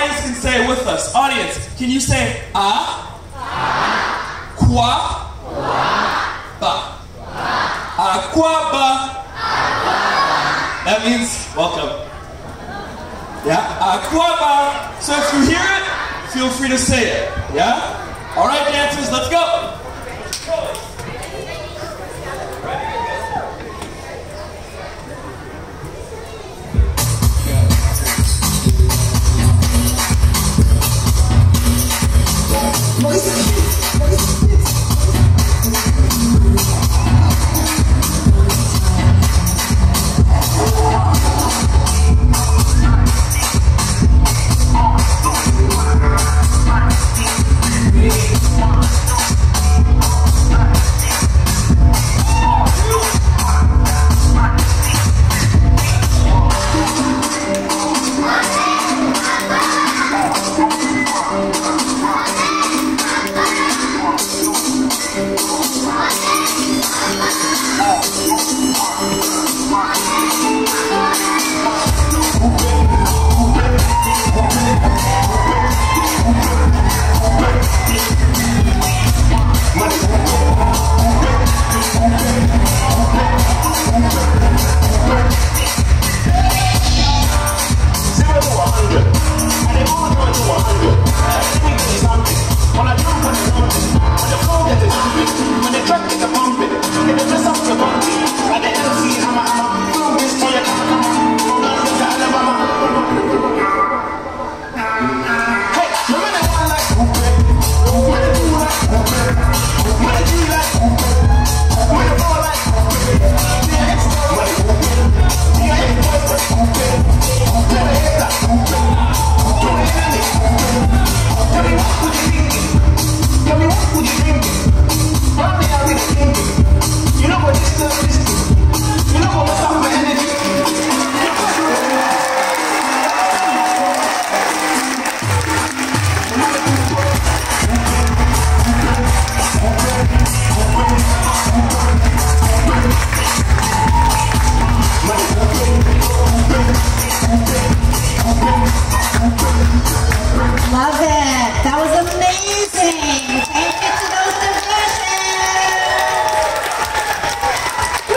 audience can say it with us. Audience, can you say quoi ba? Quoi ba? That means welcome. Yeah? Quoi ba? So if you hear it, feel free to say it. Yeah? Alright, dancers, let's go.